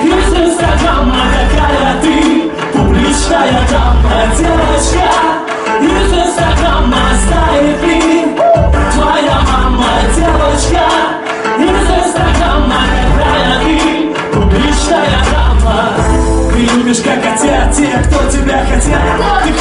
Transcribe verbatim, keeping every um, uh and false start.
Из инстаграма какая ты публичная дама, девочка. Из инстаграма знает ли твоя мама, девочка. Из инстаграма какая ты публичная дама. Ты любишь как хотят те, кто тебя хотят.